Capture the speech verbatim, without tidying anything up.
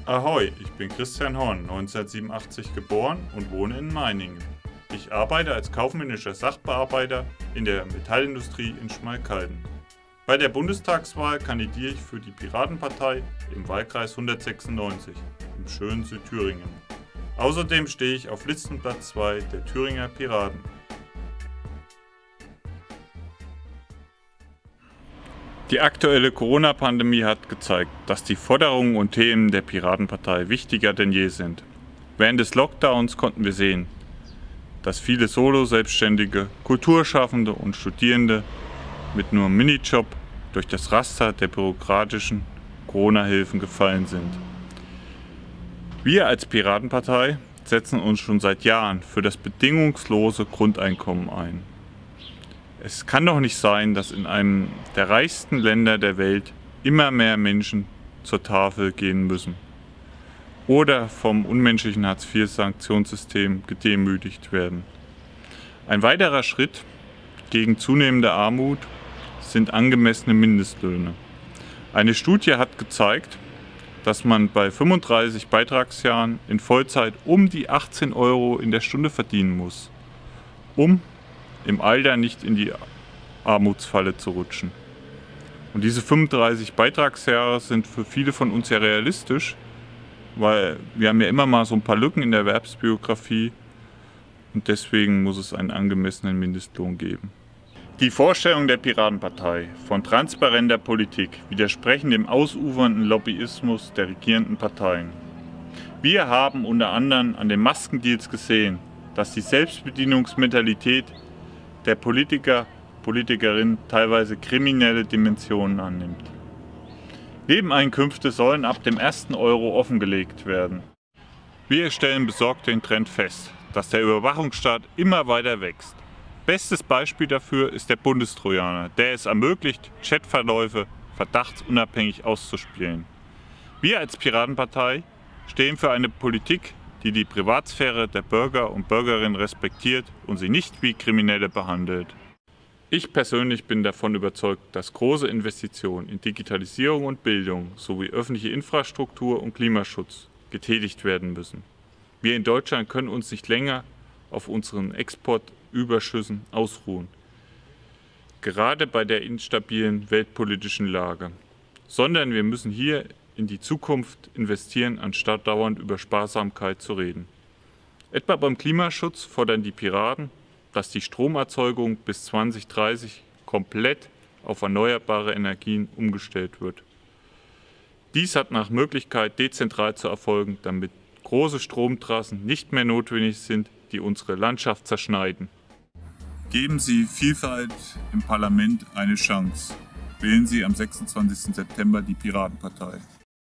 Ahoi, ich bin Christian Horn, neunzehnhundertsiebenundachtzig geboren und wohne in Meiningen. Ich arbeite als kaufmännischer Sachbearbeiter in der Metallindustrie in Schmalkalden. Bei der Bundestagswahl kandidiere ich für die Piratenpartei im Wahlkreis hundertsechsundneunzig im schönen Südthüringen. Außerdem stehe ich auf Listenplatz zwei der Thüringer Piraten. Die aktuelle Corona-Pandemie hat gezeigt, dass die Forderungen und Themen der Piratenpartei wichtiger denn je sind. Während des Lockdowns konnten wir sehen, dass viele Solo-Selbstständige, Kulturschaffende und Studierende mit nur einem Minijob durch das Raster der bürokratischen Corona-Hilfen gefallen sind. Wir als Piratenpartei setzen uns schon seit Jahren für das bedingungslose Grundeinkommen ein. Es kann doch nicht sein, dass in einem der reichsten Länder der Welt immer mehr Menschen zur Tafel gehen müssen oder vom unmenschlichen Hartz vier Sanktionssystem gedemütigt werden. Ein weiterer Schritt gegen zunehmende Armut sind angemessene Mindestlöhne. Eine Studie hat gezeigt, dass man bei fünfunddreißig Beitragsjahren in Vollzeit um die achtzehn Euro in der Stunde verdienen muss, um im Alter nicht in die Armutsfalle zu rutschen. Und diese fünfunddreißig Beitragsjahre sind für viele von uns ja realistisch, weil wir haben ja immer mal so ein paar Lücken in der Erwerbsbiografie und deswegen muss es einen angemessenen Mindestlohn geben. Die Vorstellungen der Piratenpartei von transparenter Politik widersprechen dem ausufernden Lobbyismus der regierenden Parteien. Wir haben unter anderem an den Maskendeals gesehen, dass die Selbstbedienungsmentalität der Politiker, Politikerinnen teilweise kriminelle Dimensionen annimmt. Nebeneinkünfte sollen ab dem ersten Euro offengelegt werden. Wir stellen besorgt den Trend fest, dass der Überwachungsstaat immer weiter wächst. Bestes Beispiel dafür ist der Bundestrojaner, der es ermöglicht, Chatverläufe verdachtsunabhängig auszuspielen. Wir als Piratenpartei stehen für eine Politik, die die Privatsphäre der Bürger und Bürgerinnen respektiert und sie nicht wie Kriminelle behandelt. Ich persönlich bin davon überzeugt, dass große Investitionen in Digitalisierung und Bildung sowie öffentliche Infrastruktur und Klimaschutz getätigt werden müssen. Wir in Deutschland können uns nicht länger auf unseren Exportüberschüssen ausruhen, gerade bei der instabilen weltpolitischen Lage, sondern wir müssen hier in die Zukunft investieren, anstatt dauernd über Sparsamkeit zu reden. Etwa beim Klimaschutz fordern die Piraten, dass die Stromerzeugung bis zweitausenddreißig komplett auf erneuerbare Energien umgestellt wird. Dies hat nach Möglichkeit dezentral zu erfolgen, damit große Stromtrassen nicht mehr notwendig sind, die unsere Landschaft zerschneiden. Geben Sie Vielfalt im Parlament eine Chance. Wählen Sie am sechsundzwanzigsten September die Piratenpartei.